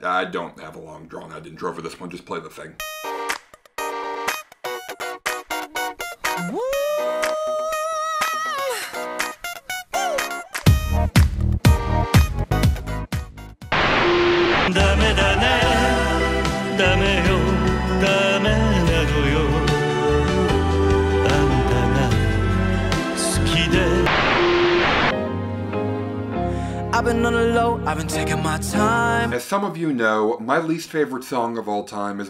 I don't have a long drawn-out intro for this one, just play the thing. I've been on the low, I've been taking my time. As some of you know, my least favorite song of all time is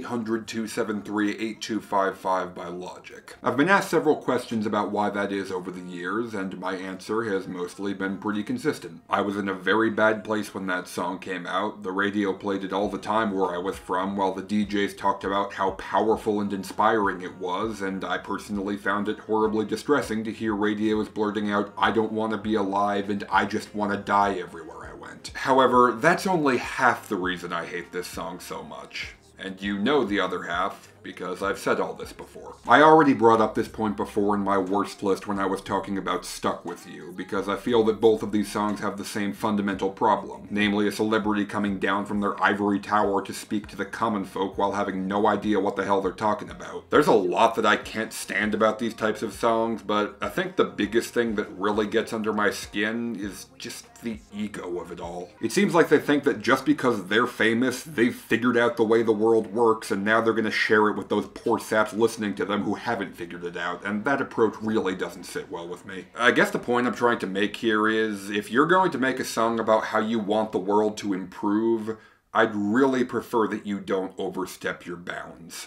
1-800-273-8255 by Logic. I've been asked several questions about why that is over the years, and my answer has mostly been pretty consistent. I was in a very bad place when that song came out. The radio played it all the time where I was from, while the DJs talked about how powerful and inspiring it was, and I personally found it horribly distressing to hear radios blurting out, "I don't want to be alive and I just want to die" everywhere I went. However, that's only half the reason I hate this song so much. And you know the other half, because I've said all this before. I already brought up this point before in my worst list when I was talking about Stuck With You, because I feel that both of these songs have the same fundamental problem, namely a celebrity coming down from their ivory tower to speak to the common folk while having no idea what the hell they're talking about. There's a lot that I can't stand about these types of songs, but I think the biggest thing that really gets under my skin is just the ego of it all. It seems like they think that just because they're famous, they've figured out the way the world works, and now they're gonna share it with those poor saps listening to them who haven't figured it out, and that approach really doesn't sit well with me. I guess the point I'm trying to make here is, if you're going to make a song about how you want the world to improve, I'd really prefer that you don't overstep your bounds.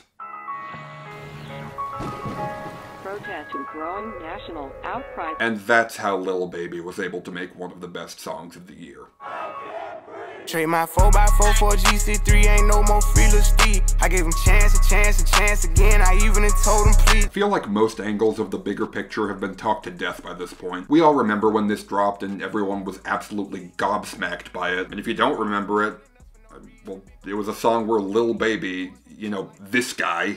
Protest and growing national outcry. And that's how Lil Baby was able to make one of the best songs of the year. Trade my 4x4 for a GC3, ain't no more freeless Steve. I gave him chance again, I even told him please. I feel like most angles of the bigger picture have been talked to death by this point. We all remember when this dropped and everyone was absolutely gobsmacked by it. And if you don't remember it, well, it was a song where Lil Baby, you know, this guy,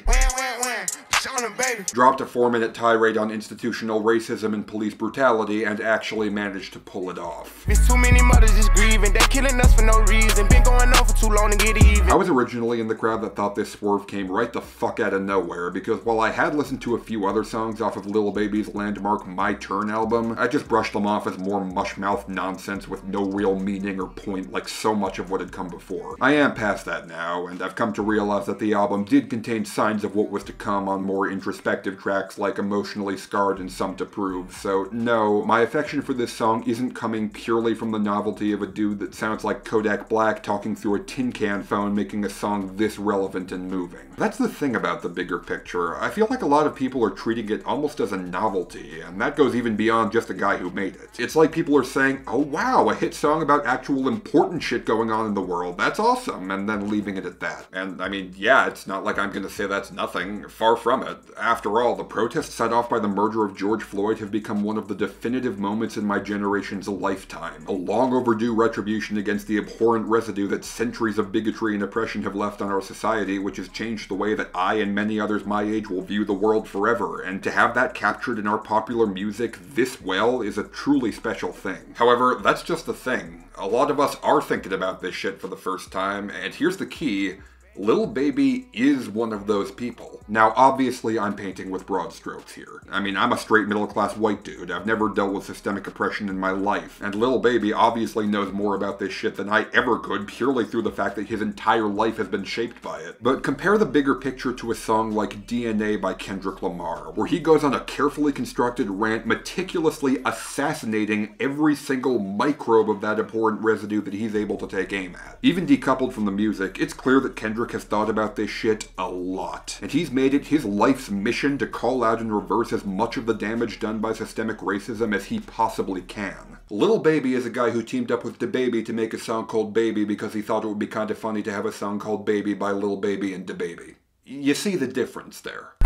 dropped a 4-minute tirade on institutional racism and police brutality and actually managed to pull it off. There's too many mothers just grieving, they killing us for no reason, been going on for too long to get even. I was originally in the crowd that thought this swerve came right the fuck out of nowhere, because while I had listened to a few other songs off of Lil Baby's landmark My Turn album, I just brushed them off as more mush-mouth nonsense with no real meaning or point like so much of what had come before. I am past that now, and I've come to realize that the album did contain signs of what was to come on more introspective tracks like Emotionally Scarred and Some to Prove, so no, my affection for this song isn't coming purely from the novelty of a dude that sounds like Kodak Black talking through a tin can phone making a song this relevant and moving. That's the thing about the bigger picture. I feel like a lot of people are treating it almost as a novelty, and that goes even beyond just the guy who made it. It's like people are saying, oh wow, a hit song about actual important shit going on in the world, that's awesome, and then leaving it at that. And I mean, yeah, it's not like I'm gonna say that's nothing, far from it. After all, the protests set off by the murder of George Floyd have become one of the definitive moments in my generation's lifetime. A long overdue retribution against the abhorrent residue that centuries of bigotry and oppression have left on our society, which has changed the way that I and many others my age will view the world forever, and to have that captured in our popular music this well is a truly special thing. However, that's just the thing. A lot of us are thinking about this shit for the first time, and here's the key. Lil Baby is one of those people. Now, obviously, I'm painting with broad strokes here. I mean, I'm a straight middle-class white dude. I've never dealt with systemic oppression in my life. And Lil Baby obviously knows more about this shit than I ever could, purely through the fact that his entire life has been shaped by it. But compare the bigger picture to a song like DNA by Kendrick Lamar, where he goes on a carefully constructed rant meticulously assassinating every single microbe of that abhorrent residue that he's able to take aim at. Even decoupled from the music, it's clear that Kendrick has thought about this shit a lot, and he's made it his life's mission to call out and reverse as much of the damage done by systemic racism as he possibly can. Lil Baby is a guy who teamed up with DaBaby to make a song called Baby because he thought it would be kinda funny to have a song called Baby by Lil Baby and DaBaby. You see the difference there. I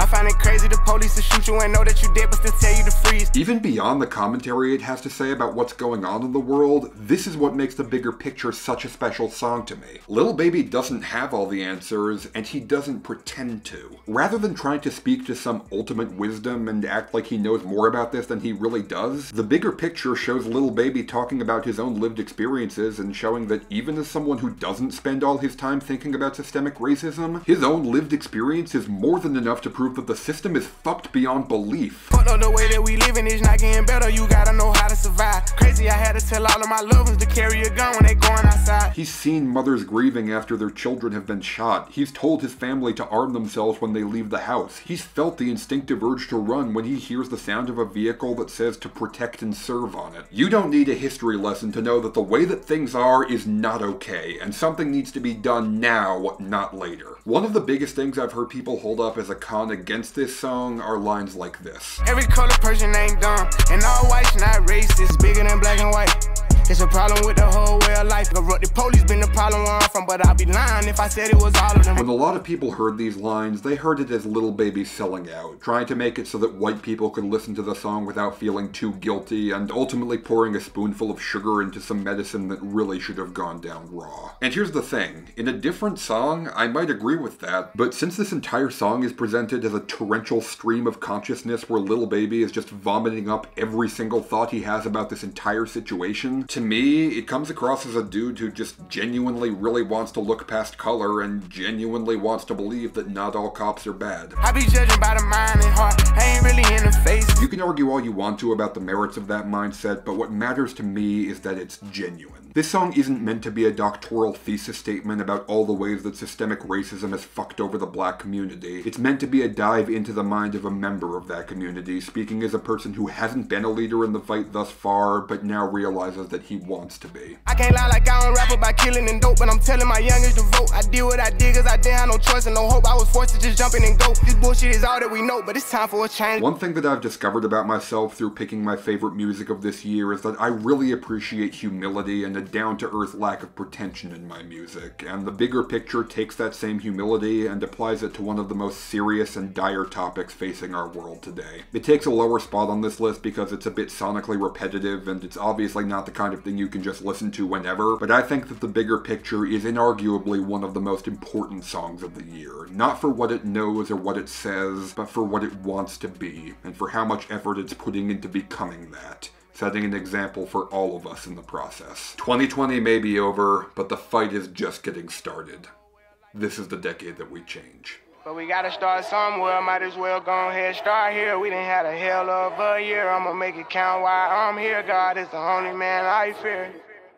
find it crazy the police to shoot you and know that you dead but still tell you to freeze. Even beyond the commentary it has to say about what's going on in the world, this is what makes The Bigger Picture such a special song to me. Lil Baby doesn't have all the answers, and he doesn't pretend to. Rather than trying to speak to some ultimate wisdom and act like he knows more about this than he really does, The Bigger Picture shows Lil Baby talking about his own lived experiences and showing that even as someone who doesn't spend all his time thinking about systemic racism, his own lived experience is more than enough to prove that the system is fucked beyond belief. Fucked up the way that we living is not getting better, you gotta know how to survive. Crazy I had to tell all of my loved ones to carry a gun when they going outside. He's seen mothers grieving after their children have been shot. He's told his family to arm themselves when they leave the house. He's felt the instinctive urge to run when he hears the sound of a vehicle that says to protect and serve on it. You don't need a history lesson to know that the way that things are is not okay, and something needs to be done now, not later. One of the biggest things I've heard people hold up as a con against this song are lines like this. Every color person ain't dumb, and all white's not racist. Bigger than black and white. It's a problem with the whole way of life. The police been the problem where I'm from, but I'd be lying if I said it was all of them. When a lot of people heard these lines, they heard it as Lil Baby selling out, trying to make it so that white people could listen to the song without feeling too guilty, and ultimately pouring a spoonful of sugar into some medicine that really should have gone down raw. And here's the thing, in a different song, I might agree with that, but since this entire song is presented as a torrential stream of consciousness where Lil Baby is just vomiting up every single thought he has about this entire situation, to me, it comes across as a dude who just genuinely really wants to look past color and genuinely wants to believe that not all cops are bad. I be judging by the mind and heart, I ain't really in the face. You can argue all you want to about the merits of that mindset, but what matters to me is that it's genuine. This song isn't meant to be a doctoral thesis statement about all the ways that systemic racism has fucked over the black community. It's meant to be a dive into the mind of a member of that community, speaking as a person who hasn't been a leader in the fight thus far, but now realizes that he wants to be. I can't lie like I don't rap about killing and dope, but I'm telling my youngest to vote. I did what I did cause I didn't have no choice and no hope. I was forced to just jump in and go. This bullshit is all that we know, but it's time for a change. One thing that I've discovered about myself through picking my favorite music of this year is that I really appreciate humility and a down-to-earth lack of pretension in my music, and The Bigger Picture takes that same humility and applies it to one of the most serious and dire topics facing our world today. It takes a lower spot on this list because it's a bit sonically repetitive, and it's obviously not the kind of thing you can just listen to whenever, but I think that The Bigger Picture is inarguably one of the most important songs of the year. Not for what it knows or what it says, but for what it wants to be, and for how much effort it's putting into becoming that, setting an example for all of us in the process. 2020 may be over, but the fight is just getting started. This is the decade that we change. But we gotta start somewhere, might as well go ahead, start here. We done had a hell of a year, I'ma make it count while I'm here. God is the only man I fear.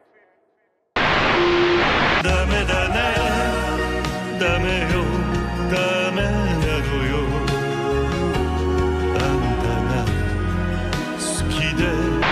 Dame, dame, dame yo, dame yo, dame, suki de.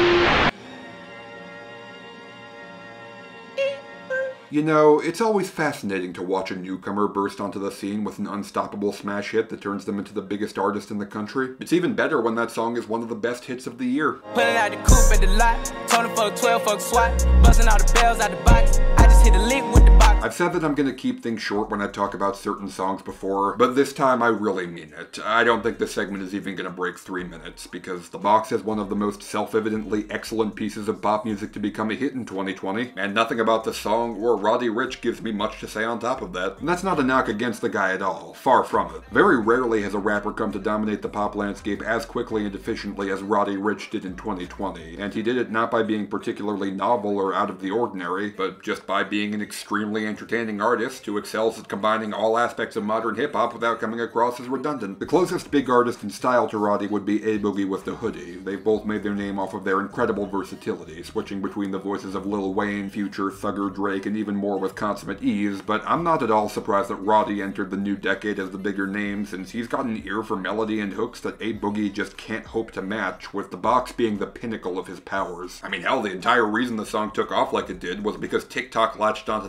You know, it's always fascinating to watch a newcomer burst onto the scene with an unstoppable smash hit that turns them into the biggest artist in the country. It's even better when that song is one of the best hits of the year. Pulling out the coupe at the lot, told him fuck 12, fuck SWAT, busting all the bells out the box. I just hit a lick with the box. I've said that I'm gonna keep things short when I talk about certain songs before, but this time I really mean it. I don't think this segment is even gonna break 3 minutes, because The Box is one of the most self-evidently excellent pieces of pop music to become a hit in 2020, and nothing about the song or Roddy Ricch gives me much to say on top of that. And that's not a knock against the guy at all, far from it. Very rarely has a rapper come to dominate the pop landscape as quickly and efficiently as Roddy Ricch did in 2020, and he did it not by being particularly novel or out of the ordinary, but just by being an extremely entertaining artist who excels at combining all aspects of modern hip-hop without coming across as redundant. The closest big artist in style to Roddy would be A Boogie with the Hoodie. They've both made their name off of their incredible versatility, switching between the voices of Lil Wayne, Future, Thugger, Drake, and even more with consummate ease, but I'm not at all surprised that Roddy entered the new decade as the bigger name, since he's got an ear for melody and hooks that A Boogie just can't hope to match, with The Box being the pinnacle of his powers. I mean, hell, the entire reason the song took off like it did was because TikTok latched onto that little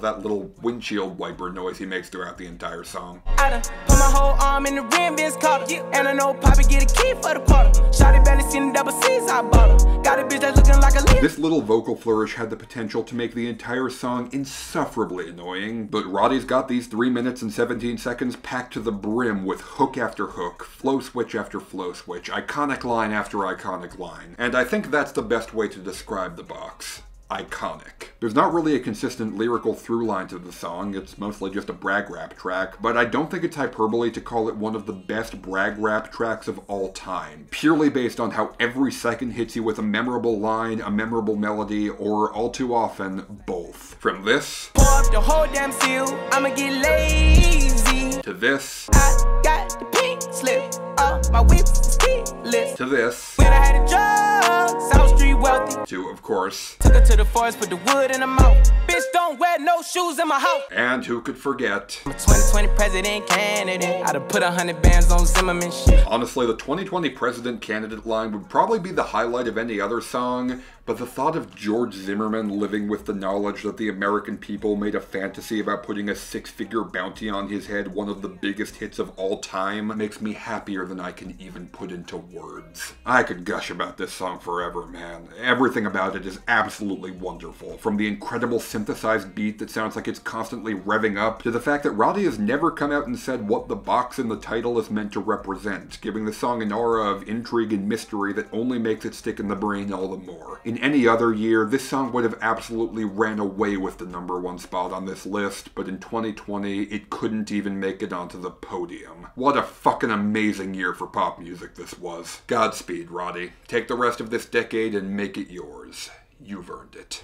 little windshield wiper noise he makes throughout the entire song. I done put my whole arm in the rim, Ben's caught her. And I know Poppy get a key for the quarter. Shawty barely seen the double C's, I bought her. Got a bitch that's looking like a leaf. This little vocal flourish had the potential to make the entire song insufferably annoying, but Roddy's got these 3 minutes and 17 seconds packed to the brim with hook after hook, flow switch after flow switch, iconic line after iconic line. And I think that's the best way to describe the box. Iconic. There's not really a consistent lyrical through line to the song, it's mostly just a brag rap track, but I don't think it's hyperbole to call it one of the best brag rap tracks of all time, purely based on how every second hits you with a memorable line, a memorable melody, or all too often, both. From this, pour up the whole damn seal, I'ma get lazy. To this, I got the pink slip, my whip's is keyless. To this, When I had a drug, South Street wealthy. To, of course, Took her to the forest, put the wood in her mouth. Bitch, don't wear no shoes in my house. and who could forget, I'm a 2020 president candidate. I'd have put 100 bands on Zimmerman shit. honestly, the 2020 president candidate line would probably be the highlight of any other song, but the thought of George Zimmerman living with the knowledge that the American people made a fantasy about putting a 6-figure bounty on his head, one of the biggest hits of all time, makes me happier than I can even put into words. I could gush about this song forever, man. Everything about it is absolutely wonderful, from the incredible synthesized beat that sounds like it's constantly revving up, to the fact that Roddy has never come out and said what the box in the title is meant to represent, giving the song an aura of intrigue and mystery that only makes it stick in the brain all the more. In any other year, this song would have absolutely ran away with the #1 spot on this list, but in 2020, it couldn't even make it onto the podium. What a fucking amazing year for pop music this was. Godspeed, Roddy. Take the rest of this decade and make it yours. You've earned it.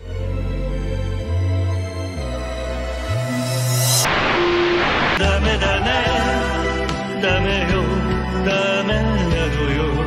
Dame dane, dame yo, dame naru yo.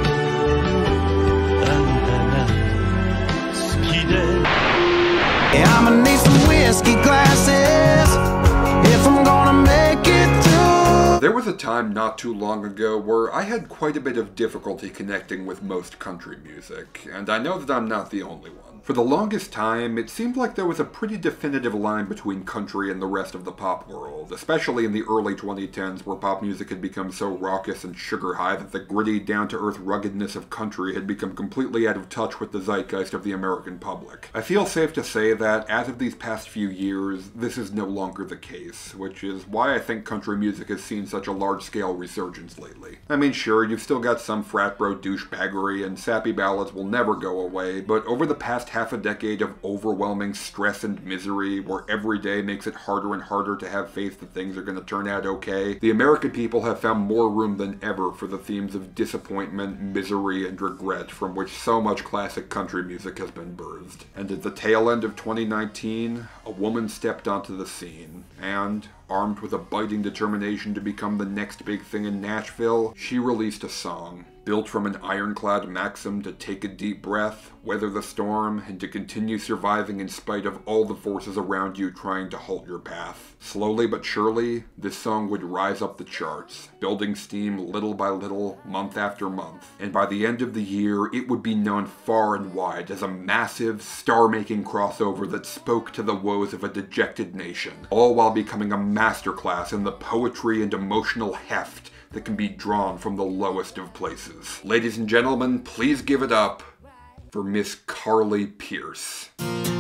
Anta ga suki de. Yeah, I'ma need some whiskey glasses if I'm gonna make it through. There was a time not too long ago where I had quite a bit of difficulty connecting with most country music, and I know that I'm not the only one. For the longest time, it seemed like there was a pretty definitive line between country and the rest of the pop world, especially in the early 2010s where pop music had become so raucous and sugar high that the gritty, down-to-earth ruggedness of country had become completely out of touch with the zeitgeist of the American public. I feel safe to say that, as of these past few years, this is no longer the case, which is why I think country music has seen such a large-scale resurgence lately. I mean, sure, you've still got some frat bro douchebaggery, and sappy ballads will never go away, but over the past half a decade of overwhelming stress and misery, where every day makes it harder and harder to have faith that things are going to turn out okay, the American people have found more room than ever for the themes of disappointment, misery, and regret from which so much classic country music has been birthed. And at the tail end of 2019, a woman stepped onto the scene, and, armed with a biting determination to become the next big thing in Nashville, she released a song. Built from an ironclad maxim to take a deep breath, weather the storm, and to continue surviving in spite of all the forces around you trying to halt your path. Slowly but surely, this song would rise up the charts, building steam little by little, month after month. And by the end of the year, it would be known far and wide as a massive, star-making crossover that spoke to the woes of a dejected nation, all while becoming a masterclass in the poetry and emotional heft that can be drawn from the lowest of places. Ladies and gentlemen, please give it up for Miss Carly Pearce.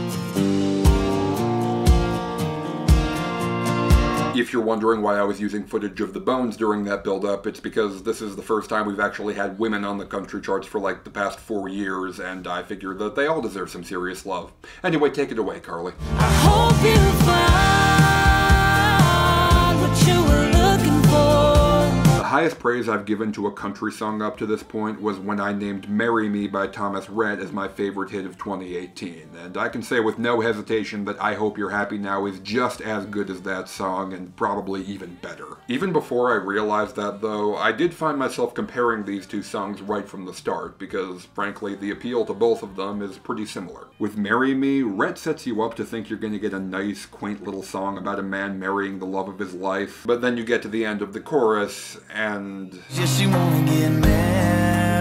If you're wondering why I was using footage of the Bones during that build-up, it's because this is the first time we've actually had women on the country charts for like the past 4 years, and I figure that they all deserve some serious love. Anyway, take it away, Carly. I hope you find what you were looking for. The highest praise I've given to a country song up to this point was when I named Marry Me by Thomas Rhett as my favorite hit of 2018, and I can say with no hesitation that I Hope You're Happy Now is just as good as that song, and probably even better. Even before I realized that, though, I did find myself comparing these two songs right from the start, because, frankly, the appeal to both of them is pretty similar. With Marry Me, Rhett sets you up to think you're gonna get a nice, quaint little song about a man marrying the love of his life, but then you get to the end of the chorus, and Just she wanna get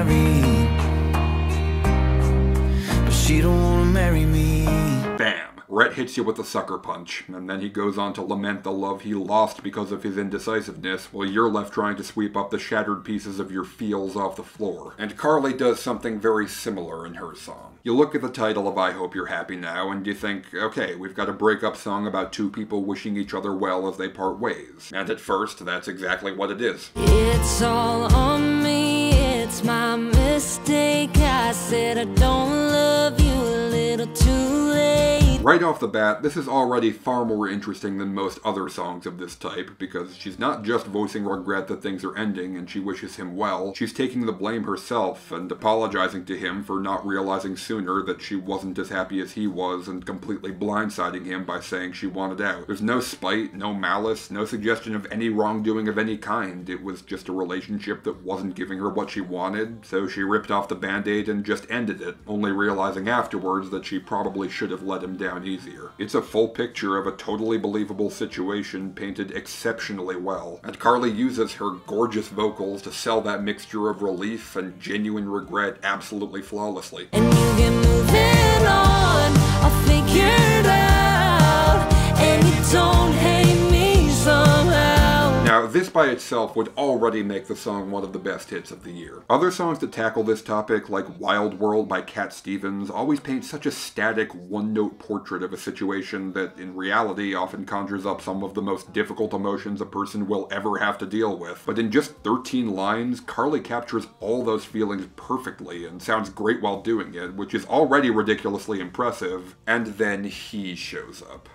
married, but she don't wanna marry me. bam! Brett hits you with a sucker punch, and then he goes on to lament the love he lost because of his indecisiveness, while you're left trying to sweep up the shattered pieces of your feels off the floor. And Carly does something very similar in her song. You look at the title of I Hope You're Happy Now, and you think, okay, we've got a breakup song about two people wishing each other well as they part ways. And at first, that's exactly what it is. It's all on me, it's my mistake. I said I don't love you a little too late. Right off the bat, this is already far more interesting than most other songs of this type, because she's not just voicing regret that things are ending and she wishes him well, she's taking the blame herself and apologizing to him for not realizing sooner that she wasn't as happy as he was and completely blindsiding him by saying she wanted out. There's no spite, no malice, no suggestion of any wrongdoing of any kind. It was just a relationship that wasn't giving her what she wanted, so she ripped off the band-aid and just ended it, only realizing afterwards that she probably should have let him down easier. It's a full picture of a totally believable situation painted exceptionally well, and Carly uses her gorgeous vocals to sell that mixture of relief and genuine regret absolutely flawlessly. And you get moving on, I'll figure it out, and you don't hate me somehow. Now, this by itself would already make the song one of the best hits of the year. Other songs that tackle this topic, like Wild World by Cat Stevens, always paint such a static, one-note portrait of a situation that, in reality, often conjures up some of the most difficult emotions a person will ever have to deal with. But in just 13 lines, Carly captures all those feelings perfectly and sounds great while doing it, which is already ridiculously impressive, and then he shows up.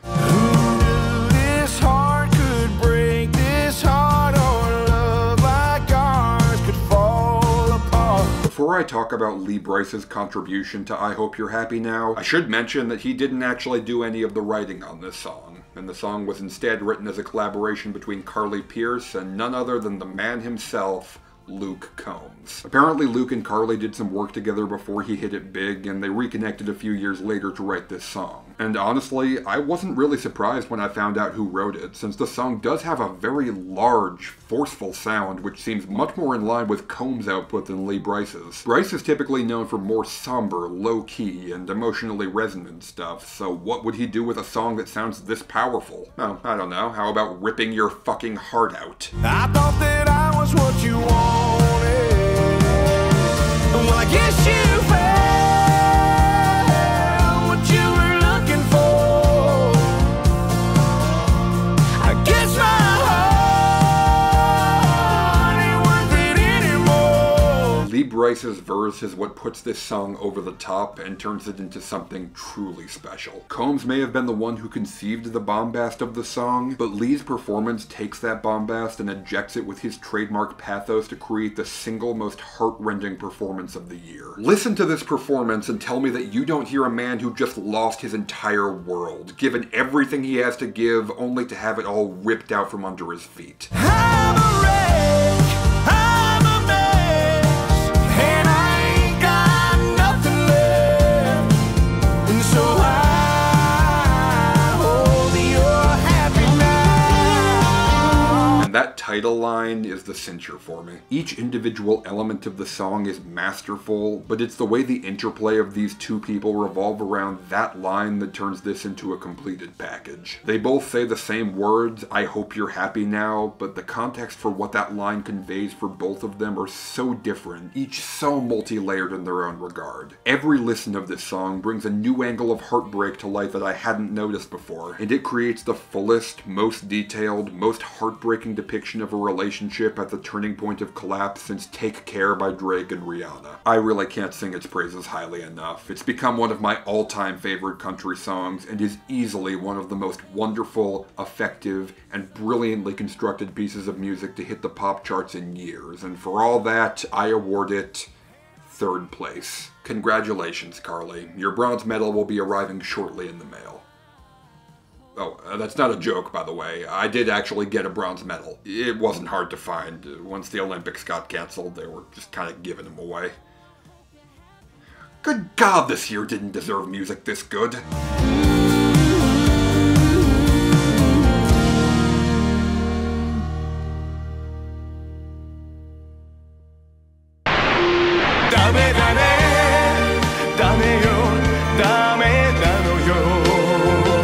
This heart could break, this heart or love like ours could fall apart. Before I talk about Lee Brice's contribution to I Hope You're Happy Now, I should mention that he didn't actually do any of the writing on this song, and the song was instead written as a collaboration between Carly Pearce and none other than the man himself, Luke Combs. Apparently Luke and Carly did some work together before he hit it big, and they reconnected a few years later to write this song. And honestly, I wasn't really surprised when I found out who wrote it, since the song does have a very large, forceful sound, which seems much more in line with Combs' output than Lee Brice's. Brice is typically known for more somber, low-key, and emotionally resonant stuff, so what would he do with a song that sounds this powerful? Oh, I don't know, how about ripping your fucking heart out? I thought that I was what you wanted. Well, I guess you found what you were looking for. I guess my heart ain't worth it anymore. Lee Brice's verse is what puts this song over the top and turns it into something truly special. Combs may have been the one who conceived the bombast of the song, but Lee's performance takes that bombast and injects it with his trademark pathos to create the single most heart-rending performance of the year. Listen to this performance and tell me that you don't hear a man who just lost his entire world, given everything he has to give, only to have it all ripped out from under his feet. I'm a wreck, I'm a mess, and I ain't got nothing left. And so I hope you're happy now. And that title line is the cincher for me. Each individual element of the song is masterful, but it's the way the interplay of these two people revolve around that line that turns this into a completed package. They both say the same words, I hope you're happy now, but the context for what that line conveys for both of them are so different, each so multi-layered in their own regard. Every listen of this song brings a new angle of heartbreak to light that I hadn't noticed before, and it creates the fullest, most detailed, most heartbreaking depiction of a relationship at the turning point of collapse since Take Care by Drake and Rihanna. I really can't sing its praises highly enough. It's become one of my all-time favorite country songs and is easily one of the most wonderful, effective, and brilliantly constructed pieces of music to hit the pop charts in years, and for all that, I award it 3rd place. Congratulations, Carly. Your bronze medal will be arriving shortly in the mail. Oh, that's not a joke, by the way. I did actually get a bronze medal. It wasn't hard to find. Once the Olympics got canceled, they were just kind of giving them away. Good God, this year didn't deserve music this good. Dame, dame, dame yo, dame, dame yo.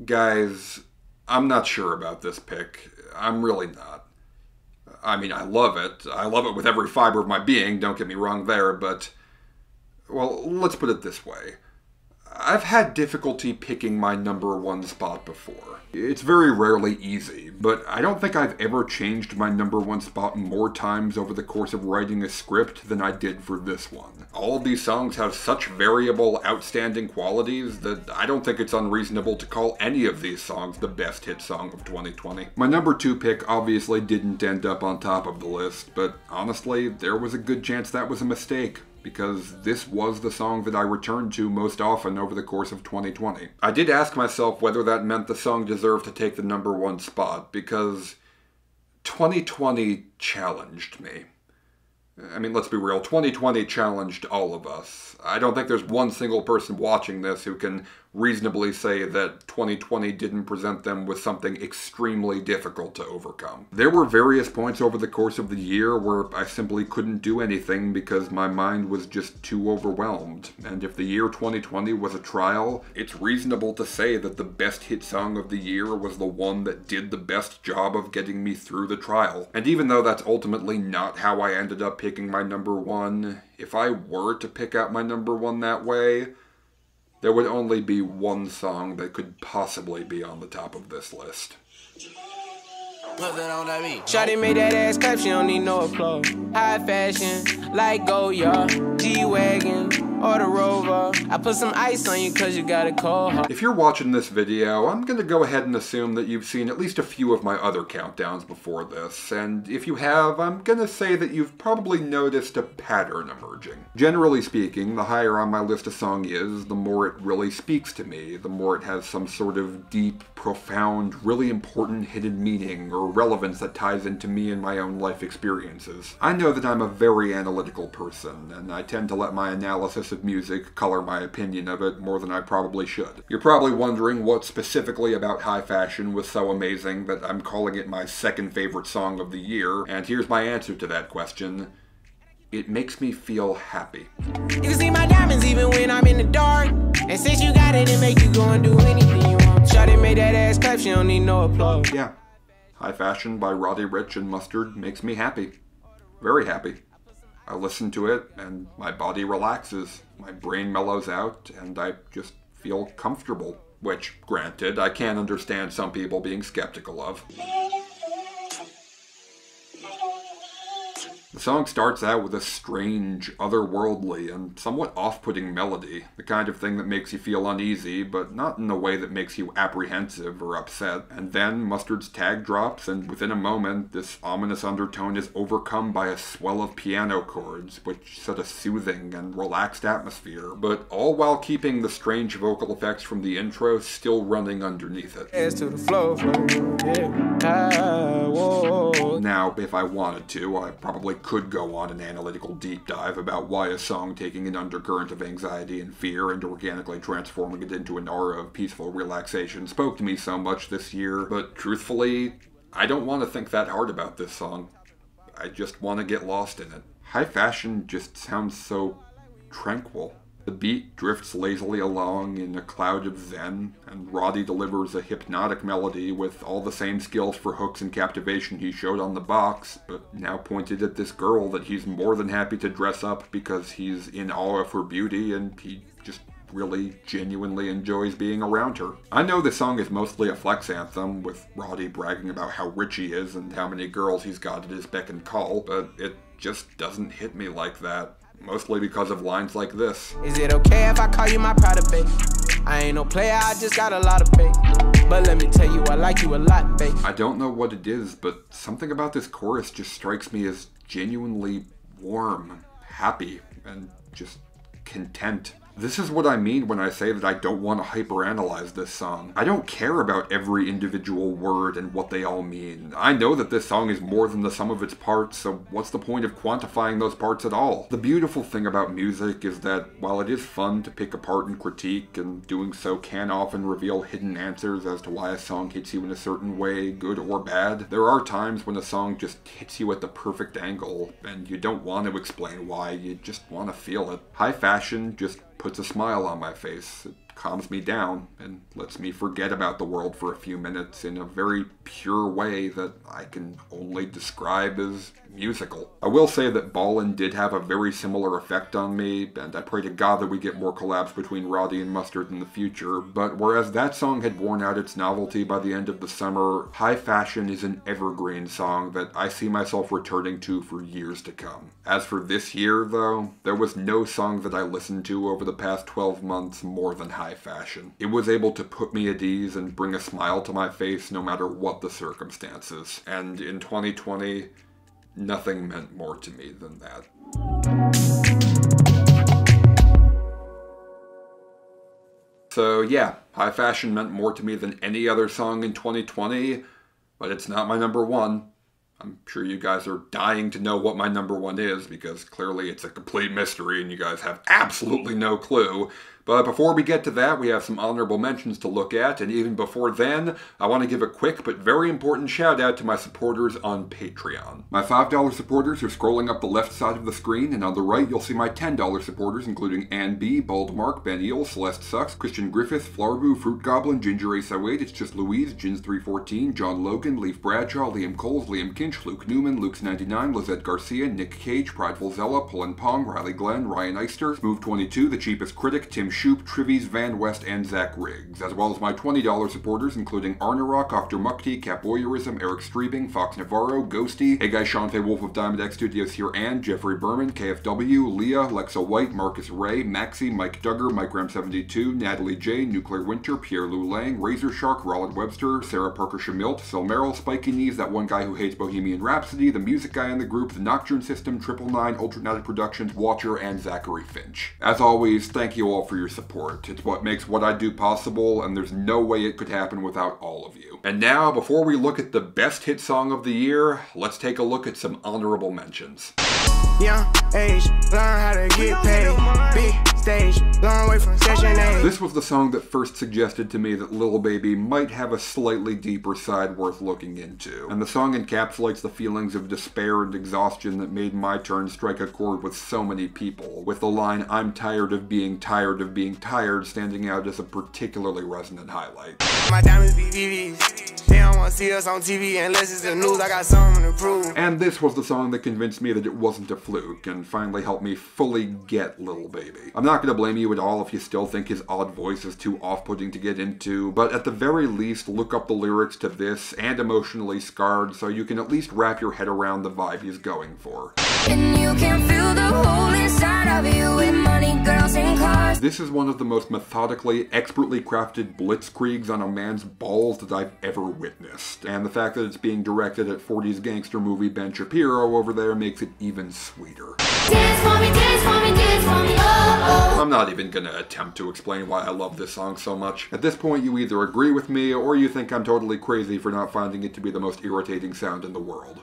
Guys, I'm not sure about this pick. I'm really not. I mean, I love it. I love it with every fiber of my being, don't get me wrong there, but... Well, let's put it this way. I've had difficulty picking my number one spot before. It's very rarely easy, but I don't think I've ever changed my number one spot more times over the course of writing a script than I did for this one. All of these songs have such variable, outstanding qualities that I don't think it's unreasonable to call any of these songs the best hit song of 2020. My number 2 pick obviously didn't end up on top of the list, but honestly, there was a good chance that was a mistake, because this was the song that I returned to most often over the course of 2020. I did ask myself whether that meant the song deserved to take the number 1 spot, because 2020 challenged me. I mean, let's be real, 2020 challenged all of us. I don't think there's one single person watching this who can reasonably say that 2020 didn't present them with something extremely difficult to overcome. There were various points over the course of the year where I simply couldn't do anything because my mind was just too overwhelmed. And if the year 2020 was a trial, it's reasonable to say that the best hit song of the year was the one that did the best job of getting me through the trial. And even though that's ultimately not how I ended up picking my number 1, if I were to pick out my number 1 that way, there would only be one song that could possibly be on the top of this list. Shawty made that ass clap, she don't need no applause. High fashion, like Goya, G-Wagon, or the Rover. I put some ice on you cause you got a cold heart. If you're watching this video, I'm gonna go ahead and assume that you've seen at least a few of my other countdowns before this, and if you have, I'm gonna say that you've probably noticed a pattern emerging. Generally speaking, the higher on my list a song is, the more it really speaks to me, the more it has some sort of deep, profound, really important hidden meaning or relevance that ties into me and my own life experiences. I know that I'm a very analytical person, and I tend to let my analysis of music color my opinion of it more than I probably should. You're probably wondering what specifically about High Fashion was so amazing that I'm calling it my second favorite song of the year, and here's my answer to that question. It makes me feel happy. You can see my diamonds even when I'm in the dark. And since you got it, it make you go and do anything you want. Shawty made that ass clap, she don't need no applause. Yeah. High Fashion by Roddy Ricch and Mustard makes me happy. Very happy. I listen to it and my body relaxes, my brain mellows out, and I just feel comfortable. Which, granted, I can understand some people being skeptical of. The song starts out with a strange, otherworldly, and somewhat off-putting melody, the kind of thing that makes you feel uneasy, but not in a way that makes you apprehensive or upset. And then Mustard's tag drops, and within a moment, this ominous undertone is overcome by a swell of piano chords, which set a soothing and relaxed atmosphere, but all while keeping the strange vocal effects from the intro still running underneath it. Ass to the floor, yeah. Now, if I wanted to, I probably could go on an analytical deep dive about why a song taking an undercurrent of anxiety and fear and organically transforming it into an aura of peaceful relaxation spoke to me so much this year, but truthfully, I don't want to think that hard about this song. I just want to get lost in it. High Fashion just sounds so tranquil. The beat drifts lazily along in a cloud of zen, and Roddy delivers a hypnotic melody with all the same skills for hooks and captivation he showed on the box, but now pointed at this girl that he's more than happy to dress up because he's in awe of her beauty and he just really genuinely enjoys being around her. I know this song is mostly a flex anthem, with Roddy bragging about how rich he is and how many girls he's got at his beck and call, but it just doesn't hit me like that. Mostly because of lines like this. Is it okay if I call you my pride of babe? I ain't no player, I just got a lot of faith. But let me tell you, I like you a lot, babe. I don't know what it is, but something about this chorus just strikes me as genuinely warm, happy, and just content. This is what I mean when I say that I don't want to hyperanalyze this song. I don't care about every individual word and what they all mean. I know that this song is more than the sum of its parts, so what's the point of quantifying those parts at all? The beautiful thing about music is that while it is fun to pick apart and critique, and doing so can often reveal hidden answers as to why a song hits you in a certain way, good or bad, there are times when a song just hits you at the perfect angle, and you don't want to explain why, you just want to feel it. High Fashion just puts a smile on my face. It calms me down and lets me forget about the world for a few minutes in a very pure way that I can only describe as musical. I will say that Ballin' did have a very similar effect on me, and I pray to God that we get more collabs between Roddy and Mustard in the future, but whereas that song had worn out its novelty by the end of the summer, High Fashion is an evergreen song that I see myself returning to for years to come. As for this year, though, there was no song that I listened to over the past 12 months more than High Fashion. It was able to put me at ease and bring a smile to my face no matter what the circumstances, and in 2020, nothing meant more to me than that. So yeah, High Fashion meant more to me than any other song in 2020, but it's not my number one. I'm sure you guys are dying to know what my number one is, because clearly it's a complete mystery and you guys have absolutely no clue. But before we get to that, we have some honorable mentions to look at, and even before then, I want to give a quick but very important shout out to my supporters on Patreon. My $5 supporters are scrolling up the left side of the screen, and on the right you'll see my $10 supporters, including Ann B, Bald Mark, Ben Eel, Celeste Sucks, Christian Griffith, Flarbu, Fruit Goblin, Ginger Ace 08, It's Just Louise, Jins 314, John Logan, Leaf Bradshaw, Liam Coles, Liam Kinch, Luke Newman, Luke's 99, Lizette Garcia, Nick Cage, Prideful Zella, Pullin Pong, Riley Glenn, Ryan Eister, Smooth 22, The Cheapest Critic, Tim Shoop, Trivies, Van West, and Zach Riggs, as well as my $20 supporters, including Arnarok, Dr. Mukti, Cap Voyeurism, Eric Streebing, Fox Navarro, Ghosty, Hey Guy Sean Fay Wolf of Diamond X Studios here, and Jeffrey Berman, KFW, Leah, Lexa White, Marcus Ray, Maxi, Mike Duggar, Mike Ram 72, Natalie J, Nuclear Winter, Pierre Lou Lang, Razor Shark, Roland Webster, Sarah Parker Schmilt, Sil Merrill, Spiky Knees, That One Guy Who Hates Bohemian Rhapsody, The Music Guy in the Group, The Nocturne System, 999, Ultranatic Productions, Watcher, and Zachary Finch. As always, thank you all for your support. It's what makes what I do possible, and there's no way it could happen without all of you. And now, before we look at the best hit song of the year, let's take a look at some honorable mentions. Young age, learn how to get paid. Big stage, long way from session A. This was the song that first suggested to me that Lil Baby might have a slightly deeper side worth looking into. And the song encapsulates the feelings of despair and exhaustion that made My Turn strike a chord with so many people, with the line, "I'm tired of being tired of being tired" standing out as a particularly resonant highlight. My diamonds be VVs. They don't want to see us on TV unless it's the news. I got something to prove. And this was the song that convinced me that it wasn't a fluke, and finally helped me fully get Lil Baby. I'm not going to blame you at all if you still think his odd voice is too off-putting to get into, but at the very least, look up the lyrics to this and Emotionally Scarred so you can at least wrap your head around the vibe he's going for. And you can feel the hole inside of you with money, girls, and cars. This is one of the most methodically, expertly crafted blitzkriegs on a man's balls that I've ever witnessed, and the fact that it's being directed at 40s gangster movie Ben Shapiro over there makes it even sweeter. Dance for me, dance for me, dance for me, oh, oh. I'm not even gonna attempt to explain why I love this song so much. At this point, you either agree with me, or you think I'm totally crazy for not finding it to be the most irritating sound in the world.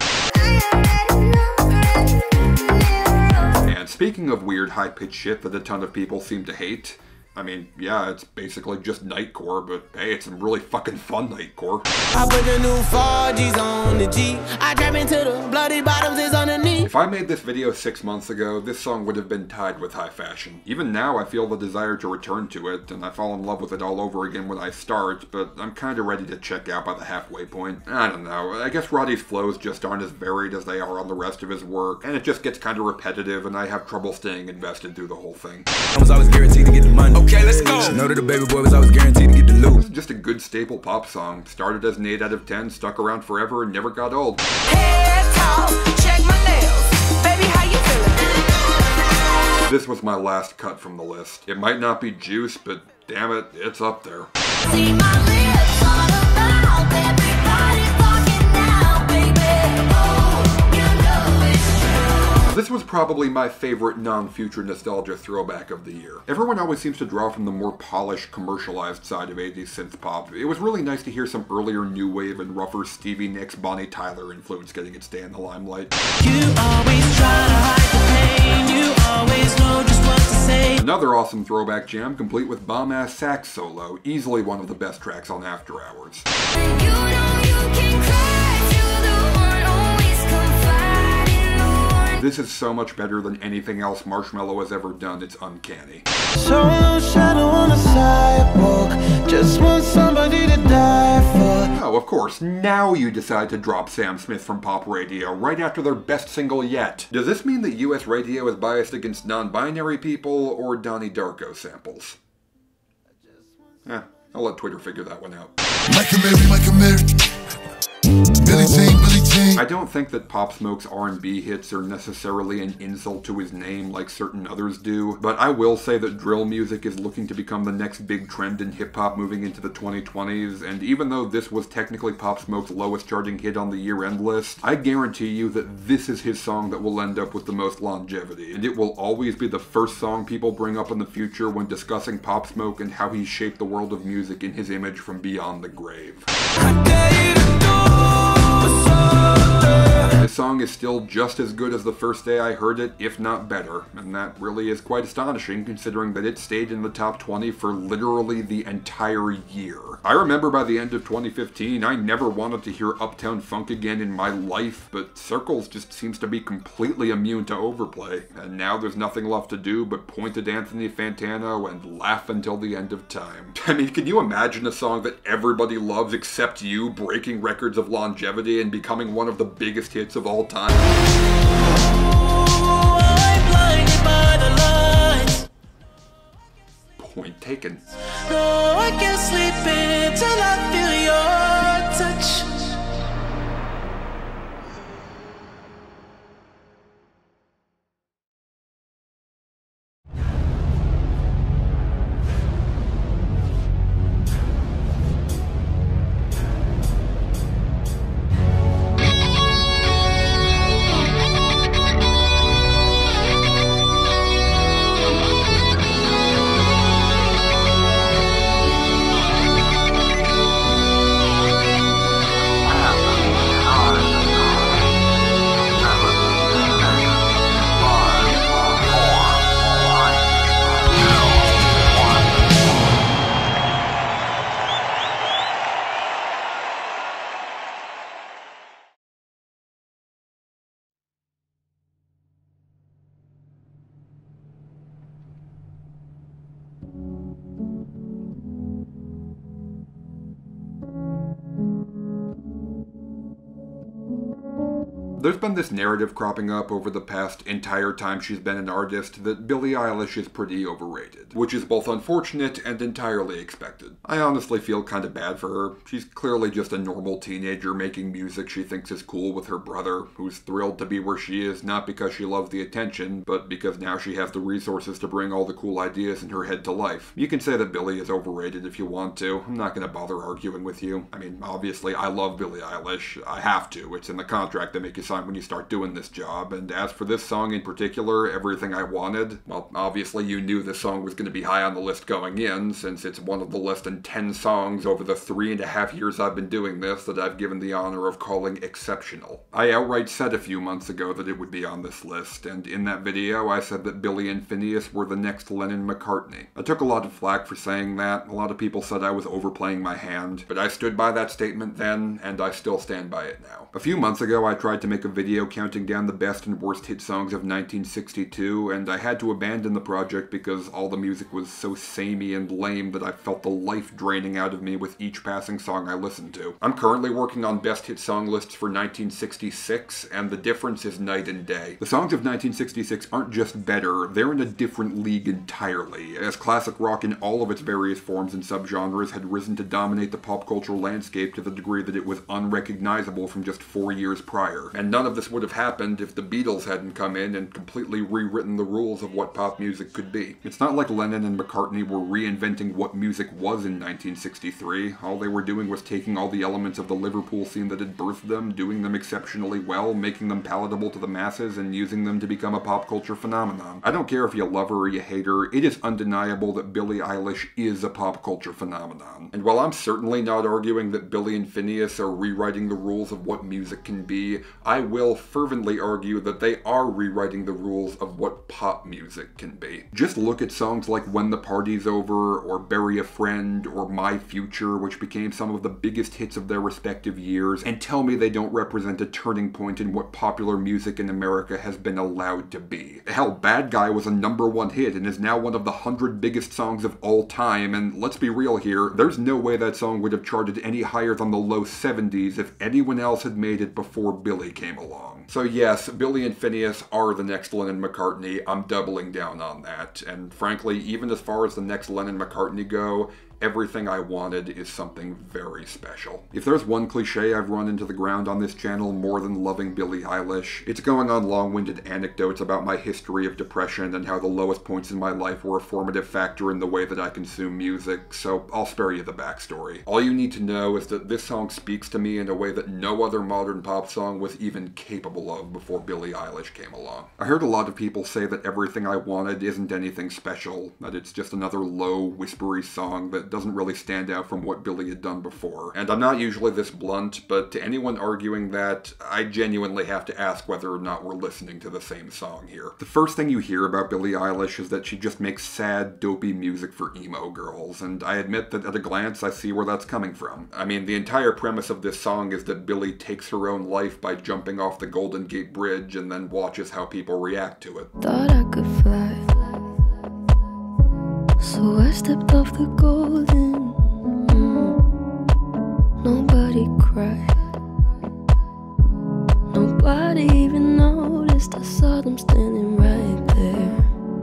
And speaking of weird high-pitched shit that a ton of people seem to hate, I mean, yeah, it's basically just nightcore, but hey, it's some really fucking fun nightcore. I put the new 4Gs on the G. I trap into the bloody bottoms is underneath. If I made this video 6 months ago, this song would have been tied with High Fashion. Even now, I feel the desire to return to it, and I fall in love with it all over again when I start, but I'm kinda ready to check out by the halfway point. I don't know, I guess Roddy's flows just aren't as varied as they are on the rest of his work, and it just gets kinda repetitive, and I have trouble staying invested through the whole thing. I was always guaranteed to get the money. Okay, let's go. She know that the baby boy was always guaranteed to get the loot. This is just a good staple pop song. Started as an 8 out of 10, stuck around forever, and never got old. Head toss, check my nails. Baby, how you feeling? This was my last cut from the list. It might not be juice, but damn it, it's up there. See my lips on the mouth, everybody's talking now, baby. Oh, you know it's true. This was probably my favorite non-future nostalgia throwback of the year. Everyone always seems to draw from the more polished, commercialized side of 80s synth pop. It was really nice to hear some earlier new wave and rougher Stevie Nicks, Bonnie Tyler influence getting its day in the limelight. You always try to hide the pain. You always know just what to say. Another awesome throwback jam, complete with bomb-ass sax solo, easily one of the best tracks on After Hours. And you know you can cry to the one, always confide in the one. This This is so much better than anything else Marshmello has ever done, it's uncanny. Solo shadow on the sidewalk, just want somebody to die for. Oh, of course, now you decide to drop Sam Smith from pop radio, right after their best single yet. Does this mean that US radio is biased against non-binary people, or Donnie Darko samples? I'll let Twitter figure that one out. Mike and Mary. Billie Jean. I don't think that Pop Smoke's R&B hits are necessarily an insult to his name like certain others do, but I will say that drill music is looking to become the next big trend in hip-hop moving into the 2020s, and even though this was technically Pop Smoke's lowest charting hit on the year-end list, I guarantee you that this is his song that will end up with the most longevity, and it will always be the first song people bring up in the future when discussing Pop Smoke and how he shaped the world of music in his image from beyond the grave. This song is still just as good as the first day I heard it, if not better, and that really is quite astonishing considering that it stayed in the top 20 for literally the entire year. I remember by the end of 2015, I never wanted to hear Uptown Funk again in my life, but Circles just seems to be completely immune to overplay, and now there's nothing left to do but point at Anthony Fantano and laugh until the end of time. I mean, can you imagine a song that everybody loves except you breaking records of longevity and becoming one of the biggest hits of all time? Point taken. No, I can't sleep until I feel your touch. There's been this narrative cropping up over the past entire time she's been an artist that Billie Eilish is pretty overrated, which is both unfortunate and entirely expected. I honestly feel kinda bad for her. She's clearly just a normal teenager making music she thinks is cool with her brother, who's thrilled to be where she is not because she loves the attention, but because now she has the resources to bring all the cool ideas in her head to life. You can say that Billie is overrated if you want to. I'm not gonna bother arguing with you. I mean, obviously I love Billie Eilish. I have to. It's in the contract they make you sign when you start doing this job, and as for this song in particular, Everything I Wanted, well, obviously you knew this song was going to be high on the list going in, since it's one of the less than 10 songs over the 3.5 years I've been doing this that I've given the honor of calling exceptional. I outright said a few months ago that it would be on this list, and in that video I said that Billie and Finneas were the next Lennon-McCartney. I took a lot of flack for saying that. A lot of people said I was overplaying my hand, but I stood by that statement then, and I still stand by it now. A few months ago I tried to make a video counting down the best and worst hit songs of 1962, and I had to abandon the project because all the music was so samey and lame that I felt the life draining out of me with each passing song I listened to. I'm currently working on best hit song lists for 1966, and the difference is night and day. The songs of 1966 aren't just better, they're in a different league entirely, as classic rock in all of its various forms and subgenres had risen to dominate the pop cultural landscape to the degree that it was unrecognizable from just 4 years prior. And none of this would have happened if the Beatles hadn't come in and completely rewritten the rules of what pop music could be. It's not like Lennon and McCartney were reinventing what music was in 1963. All they were doing was taking all the elements of the Liverpool scene that had birthed them, doing them exceptionally well, making them palatable to the masses, and using them to become a pop culture phenomenon. I don't care if you love her or you hate her, it is undeniable that Billie Eilish is a pop culture phenomenon. And while I'm certainly not arguing that Billie and Finneas are rewriting the rules of what music can be, I I will fervently argue that they are rewriting the rules of what pop music can be. Just look at songs like When the Party's Over, or Bury a Friend, or My Future, which became some of the biggest hits of their respective years, and tell me they don't represent a turning point in what popular music in America has been allowed to be. Hell, Bad Guy was a #1 hit and is now one of the 100 biggest songs of all time, and let's be real here, there's no way that song would have charted any higher than the low 70s if anyone else had made it before Billy came along. So yes, Billy and Finneas are the next Lennon-McCartney. I'm doubling down on that, and frankly, even as far as the next Lennon-McCartney go, Everything I Wanted is something very special. If there's one cliche I've run into the ground on this channel more than loving Billie Eilish, it's going on long-winded anecdotes about my history of depression and how the lowest points in my life were a formative factor in the way that I consume music, so I'll spare you the backstory. All you need to know is that this song speaks to me in a way that no other modern pop song was even capable of before Billie Eilish came along. I heard a lot of people say that Everything I Wanted isn't anything special, that it's just another low, whispery song that doesn't really stand out from what Billy had done before. And I'm not usually this blunt, but to anyone arguing that, I genuinely have to ask whether or not we're listening to the same song here. The first thing you hear about Billie Eilish is that she just makes sad, dopey music for emo girls, and I admit that at a glance I see where that's coming from. I mean, the entire premise of this song is that Billie takes her own life by jumping off the Golden Gate Bridge and then watches how people react to it. Thought I could fly, so I stepped off the golden. Nobody cried, nobody even noticed. I saw them standing right there.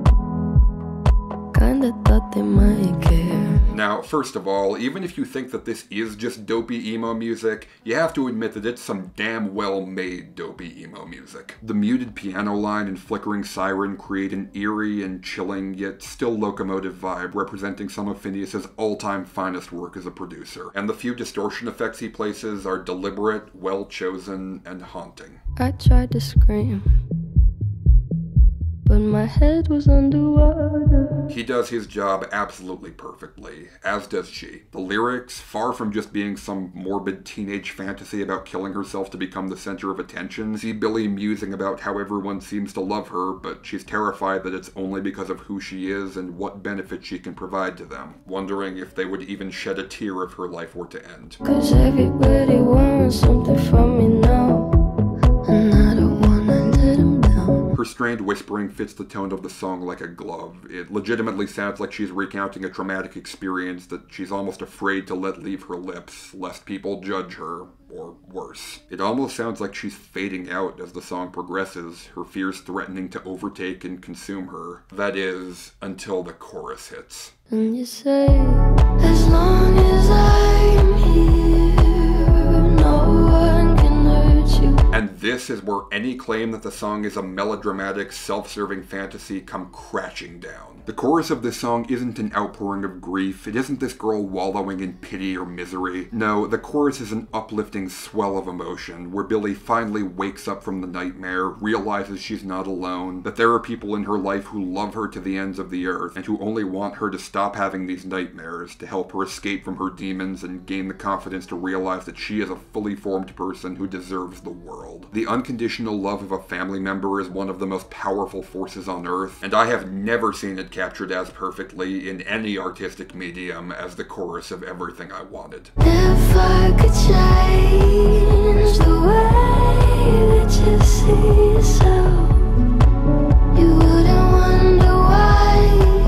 Kinda thought they might care. Now, first of all, even if you think that this is just dopey emo music, you have to admit that it's some damn well-made dopey emo music. The muted piano line and flickering siren create an eerie and chilling, yet still locomotive vibe, representing some of Finneas's all-time finest work as a producer. And the few distortion effects he places are deliberate, well-chosen, and haunting. I tried to scream, but my head was underwater. He does his job absolutely perfectly, as does she. The lyrics, far from just being some morbid teenage fantasy about killing herself to become the center of attention, see Billie musing about how everyone seems to love her, but she's terrified that it's only because of who she is and what benefits she can provide to them, wondering if they would even shed a tear if her life were to end. 'Cause everybody wants something from me now, and I don't wanna let them down. Her strained whispering fits the tone of the song like a glove. It legitimately sounds like she's recounting a traumatic experience that she's almost afraid to let leave her lips, lest people judge her, or worse. It almost sounds like she's fading out as the song progresses, her fears threatening to overtake and consume her. That is, until the chorus hits. And you say, as long as I'm here, no one can hurt you. And this is where any claim that the song is a melodramatic, self-serving fantasy come crashing down. The chorus of this song isn't an outpouring of grief, it isn't this girl wallowing in pity or misery. No, the chorus is an uplifting swell of emotion, where Billie finally wakes up from the nightmare, realizes she's not alone, that there are people in her life who love her to the ends of the earth, and who only want her to stop having these nightmares, to help her escape from her demons and gain the confidence to realize that she is a fully formed person who deserves the world. The unconditional love of a family member is one of the most powerful forces on earth, and I have never seen it captured as perfectly in any artistic medium as the chorus of Everything I Wanted. If I could change the way that you see yourself, you wouldn't wonder why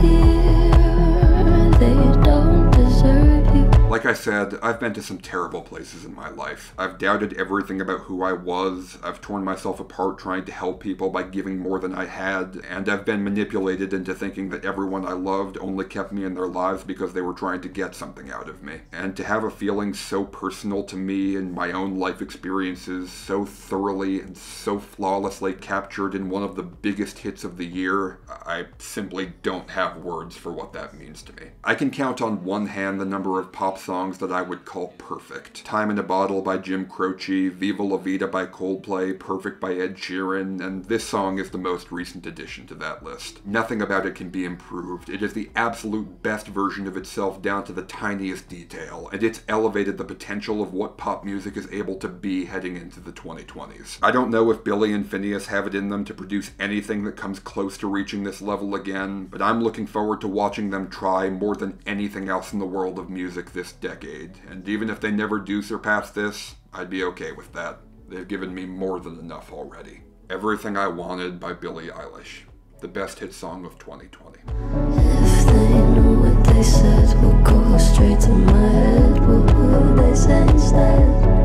they don't deserve you. Like I said, I've been to some terrible places in my life. I've doubted everything about who I was, I've torn myself apart trying to help people by giving more than I had, and I've been manipulated into thinking that everyone I loved only kept me in their lives because they were trying to get something out of me. And to have a feeling so personal to me and my own life experiences so thoroughly and so flawlessly captured in one of the biggest hits of the year, I simply don't have words for what that means to me. I can count on one hand the number of pop songs songs that I would call perfect. Time in a Bottle by Jim Croce, Viva La Vida by Coldplay, Perfect by Ed Sheeran, and this song is the most recent addition to that list. Nothing about it can be improved. It is the absolute best version of itself down to the tiniest detail, and it's elevated the potential of what pop music is able to be heading into the 2020s. I don't know if Billy and Finneas have it in them to produce anything that comes close to reaching this level again, but I'm looking forward to watching them try more than anything else in the world of music this decade, and even if they never do surpass this, I'd be okay with that. They've given me more than enough already. Everything I Wanted by Billie Eilish, the best hit song of 2020. If they knew what they said would go straight to my head, what would they say instead?